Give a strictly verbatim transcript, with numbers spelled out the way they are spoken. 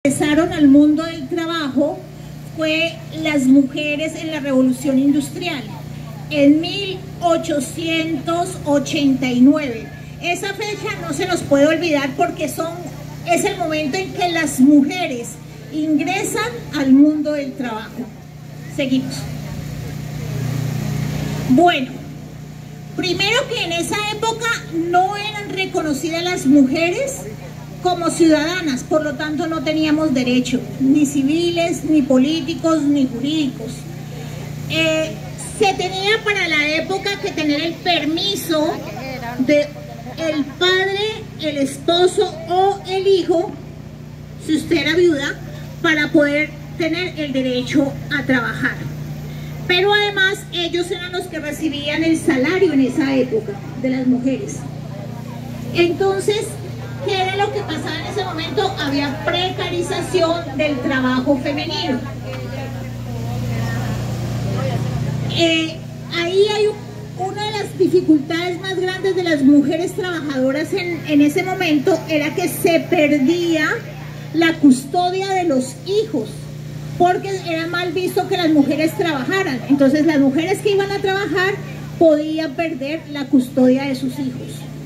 ingresaron al mundo del trabajo fue las mujeres en la Revolución Industrial, en mil ochocientos ochenta y nueve. Esa fecha no se nos puede olvidar porque son, es el momento en que las mujeres ingresan al mundo del trabajo. Seguimos. Bueno, primero que en esa época no eran reconocidas las mujeres como ciudadanas, por lo tanto no teníamos derechos, ni civiles, ni políticos, ni jurídicos. Eh, se tenía para la época que tener el permiso de el padre, el esposo o el hijo, si usted era viuda, para poder tener el derecho a trabajar. Pero además ellos eran los que recibían el salario en esa época de las mujeres. Entonces, ¿qué era lo que pasaba en ese momento? Había precarización del trabajo femenino. Eh, ahí hay una de las dificultades más grandes de las mujeres trabajadoras en, en ese momento, era que se perdía la custodia de los hijos, porque era mal visto que las mujeres trabajaran. Entonces las mujeres que iban a trabajar podían perder la custodia de sus hijos.